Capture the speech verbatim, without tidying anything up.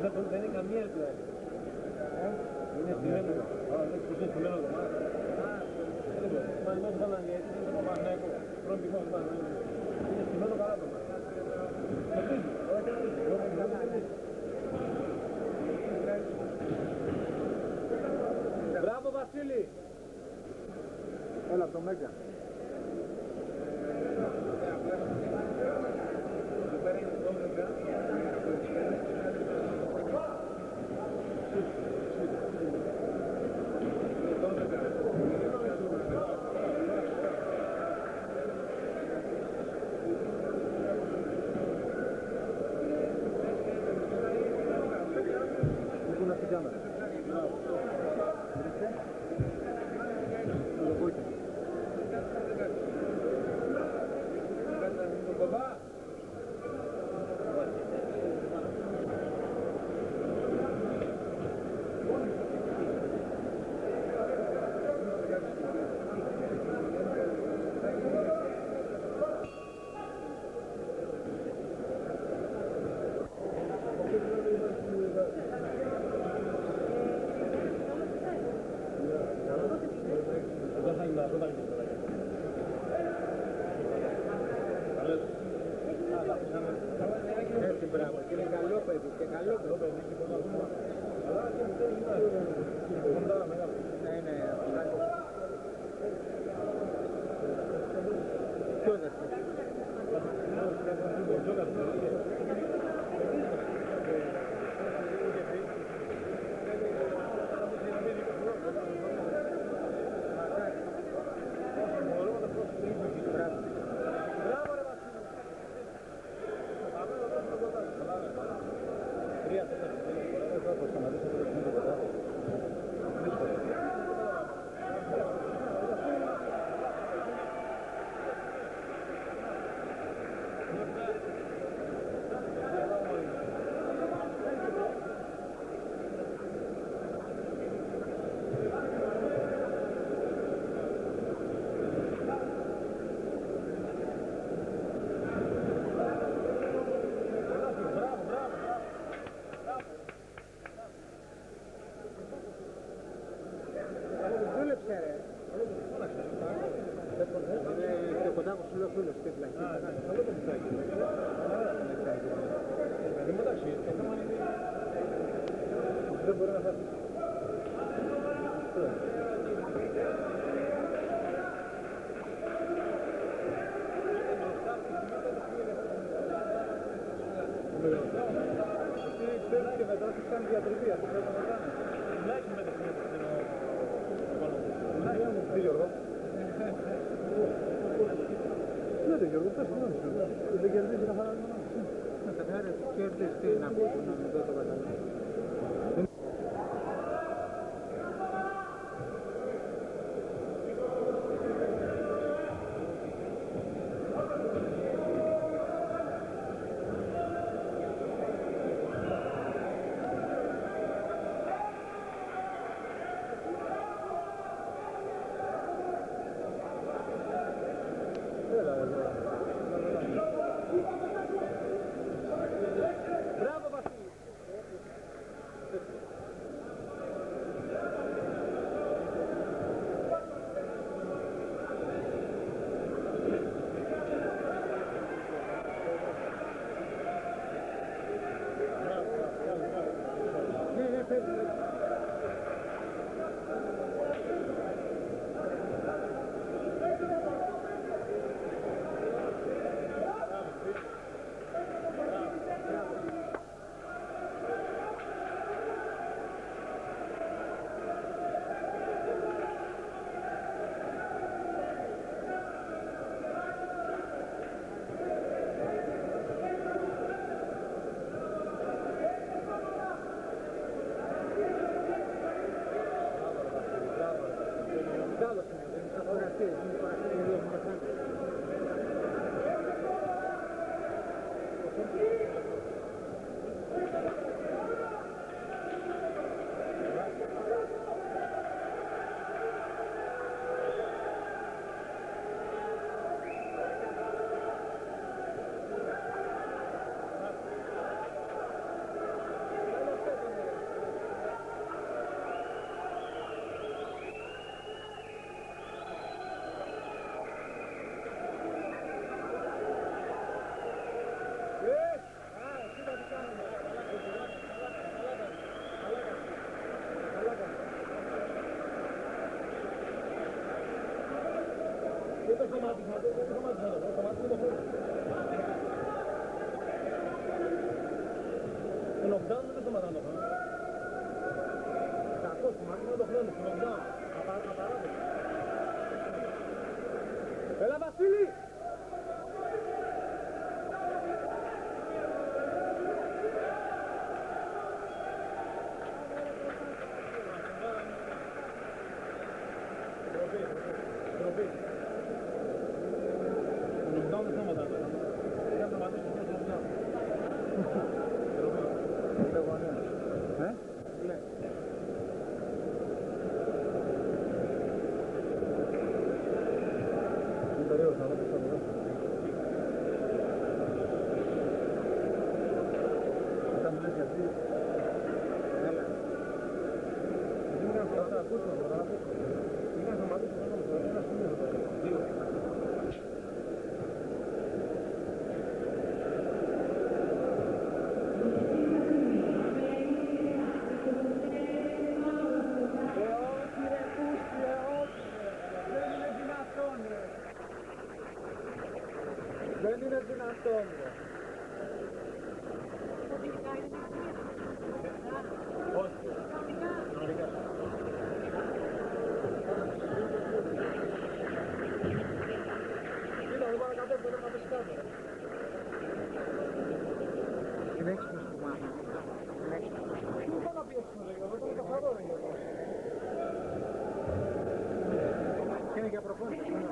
δεν είναι καμία ελπίδα. Είναι στημένο. Δεν είναι στημένο το μάτι. Μα είναι όσο θα είναι το Παναθηναϊκό. Πρώτη πηγή του Παναθηναϊκού. Είναι στημένο καλά το μάτι. Μπράβο Βασίλη. Έλα από το Μέγκα. Έτσι μπράβο, και είναι καλό παιδί, και καλό παιδί. Ναι, ναι, ποιο δεν σταμάτησα, δεν σταμάτησα εδώ, σταμάτησα το χρόνο. Στο lockdown δεν σταματάνε το χρόνο. Κακό, σταμάτησα το χρόνο, στο lockdown. Απαράδεκτο. Έλα Βασίλη! Δεν είναι δυνατόν, ρε. Όχι. Κανονικά. Κοίτα, δεν πάνε κατέβω, δεν πάνε κάτω. Είναι έξυπνος που μάθει. Είναι έξυπνος. Πού θα να πει έξυπνος, ρε, δεν είναι καθαρό, ρε. Και είναι για προπόνηση.